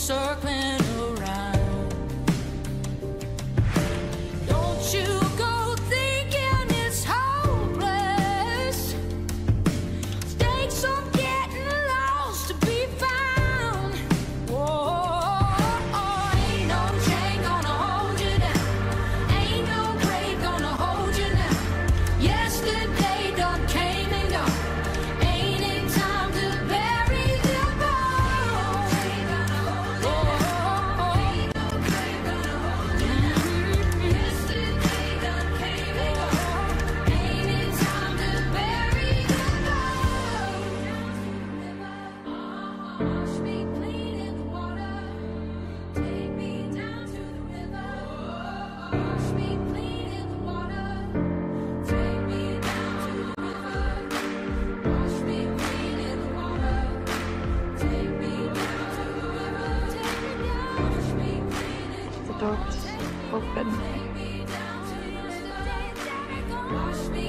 circling around. Don't you go thinking it's hopeless. Stakes on getting lost to be found. Oh, ain't no chain gonna hold you down. Ain't no grave gonna hold you now. Yesterday done came and gone. Ain't it time to bury the bone? Ain't no grave gonna hold you now. Yesterday done came and gone. Ain't it time to bury the bone? Wash me clean in the water. Take me down to the river. Wash me clean in the water. Take me down to the river. Wash me clean in the water. Take me down to the river. Take me down. Wash me clean in the The door was open. Take me down to the river. Wash me